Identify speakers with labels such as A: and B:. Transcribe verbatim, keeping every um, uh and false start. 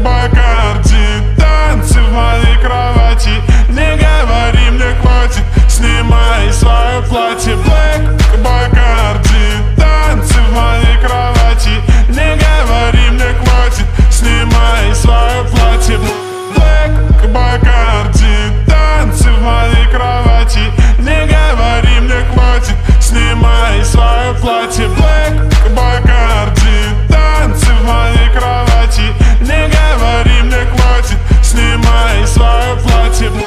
A: Бакарди, танцы в моей кровати. Не говори мне хватит, снимай свое платье. Black Бакарди, танцы в моей кровати. Не говори мне хватит, снимай свое платье. Black Бакарди, танцы в моей кровати. Не говори мне хватит, снимай свое платье. Black Бакарди, танцы в моей кровати. Не говори мне хватит, снимай свое платье.